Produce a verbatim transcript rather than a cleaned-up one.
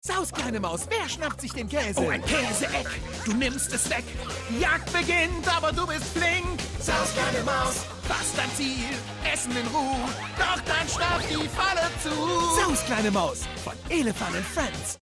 Saus, kleine Maus, wer schnappt sich den Käse? Oh, ein Käseeck, du nimmst es weg. Die Jagd beginnt, aber du bist flink. Saus, kleine Maus, Fast dein Ziel, Essen in Ruhe. Doch dann schnappt die Falle zu. Saus, kleine Maus, von Elefant and Friends.